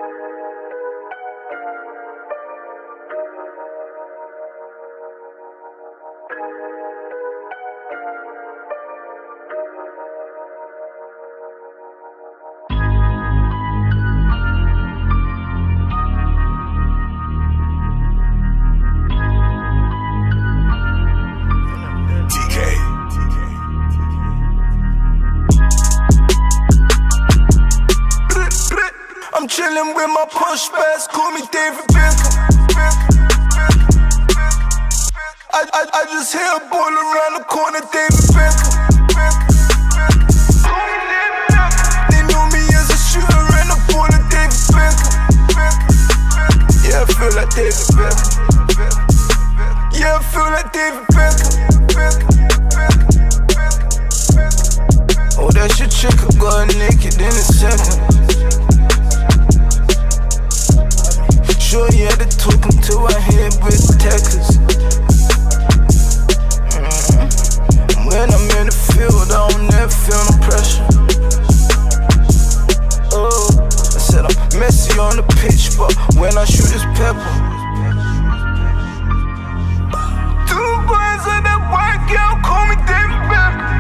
I'm chillin' with my push pass, call me David Beckham. I just hear a ball around the corner, David Beckham. They know me as a shooter and a baller, David Beckham. Yeah, I feel like David Beckham. Yeah, I feel like David Beckham. Oh, that's your chick, I got her naked in a second. Sure, you had to talk until I hit with Texas. When I'm in the field, I don't never feel no pressure. Oh, I said I'm messy on the pitch, but when I shoot it's pepper. Two boys of that white girl call me David Beckham.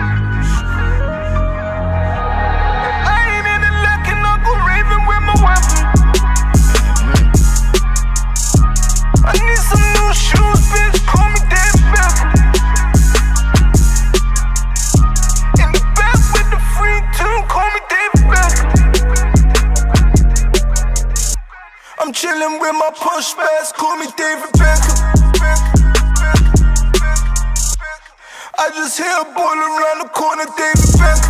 I ain't in the luck and I'll go raving with my weapon. I need some new shoes, bitch, call me David Beckham. In the back with the free tune, call me David Beckham. I'm chillin' with my push pass, call me David Beckham. I just hear a ball around the corner, David Beckham.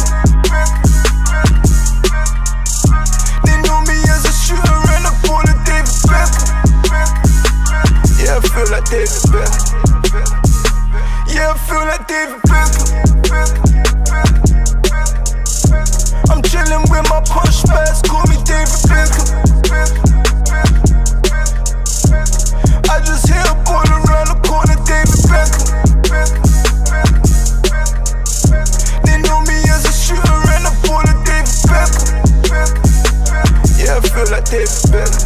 They know me as a shooter and a baller, David Beckham. Yeah, I feel like David Beckham. Yeah, I feel like David Beckham. I'm chillin' with my push pass, call me David Beckham. I just hear a ball around the corner, David Beckham. They know me as a shooter and a baller, David Beckham. Yeah, I feel like David Beckham.